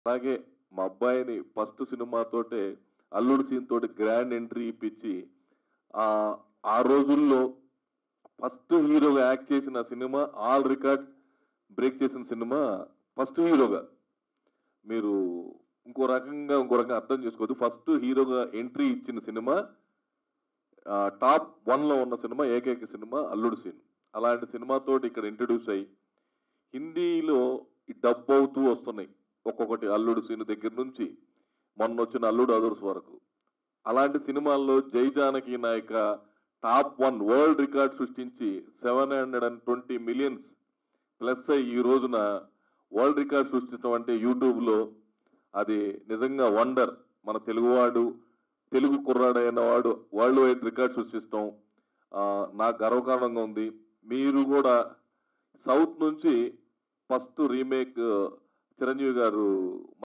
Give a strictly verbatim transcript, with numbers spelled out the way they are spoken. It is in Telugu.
అలాగే మా అబ్బాయిని ఫస్ట్ సినిమాతోటే అల్లుడు సీన్ తోటి గ్రాండ్ ఎంట్రీ ఇప్పించి ఆ ఆ రోజుల్లో ఫస్ట్ హీరోగా యాక్ట్ చేసిన సినిమా ఆల్ రికార్డ్ బ్రేక్ చేసిన సినిమా ఫస్ట్ హీరోగా మీరు ఇంకో రకంగా ఇంకో రకంగా అర్థం చేసుకోవద్దు. ఫస్ట్ హీరోగా ఎంట్రీ ఇచ్చిన సినిమా టాప్ వన్లో ఉన్న సినిమా ఏకైక సినిమా అల్లుడు సీన్. అలాంటి సినిమాతోటి ఇక్కడ ఇంట్రడ్యూస్ అయ్యి హిందీలో ఈ డబ్ అవుతూ వస్తున్నాయి ఒక్కొక్కటి. అల్లుడు సీన్ దగ్గర నుంచి మొన్న వచ్చిన అల్లుడు అదర్స్ వరకు. అలాంటి సినిమాల్లో Jai Janaki Nayaka top one world record సృష్టించి seven hundred and twenty millions plus అయ్యి ఈ రోజున వరల్డ్ రికార్డ్ సృష్టించడం అంటే యూట్యూబ్లో అది నిజంగా వండర్. మన తెలుగువాడు తెలుగు కుర్రాడైన వాడు వరల్డ్ వైడ్ రికార్డ్ సృష్టిస్తాం నాకు గర్వకారణంగా ఉంది. మీరు కూడా సౌత్ నుంచి ఫస్ట్ రీమేక్ చిరంజీవి గారు